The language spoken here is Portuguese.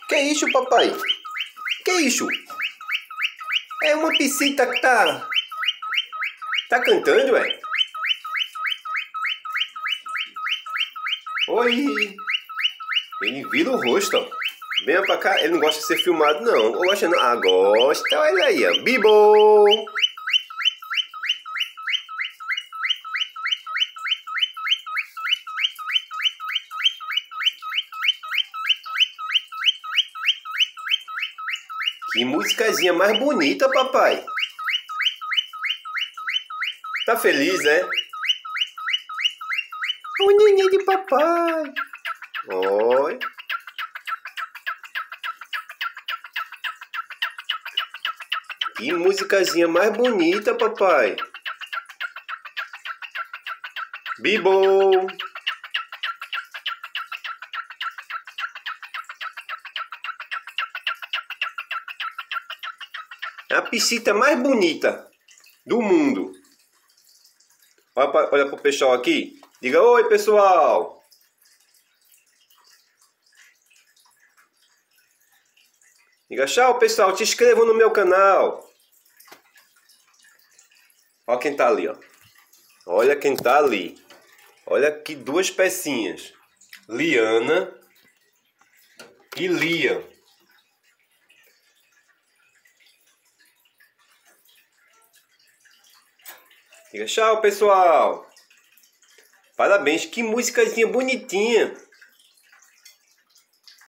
Que isso, papai? Que isso? É uma piscita que tá cantando, é? Oi! Ele vira o rosto, ó. Venha pra cá. Ele não gosta de ser filmado, não. Ou gosta não? Ah, gosta. Olha aí, ó. Bibo! Que musicazinha mais bonita, papai. Tá feliz, né? O neném de papai. Oi. Que musicazinha mais bonita, papai. Bibo. É a piscita mais bonita do mundo. Olha pro pessoal aqui. Diga oi, pessoal. Diga tchau, pessoal. Se inscrevam no meu canal. Olha quem tá ali, ó. Olha quem tá ali. Olha aqui duas pecinhas. Liana e Liam. Diga tchau, pessoal. Parabéns, que musicazinha bonitinha.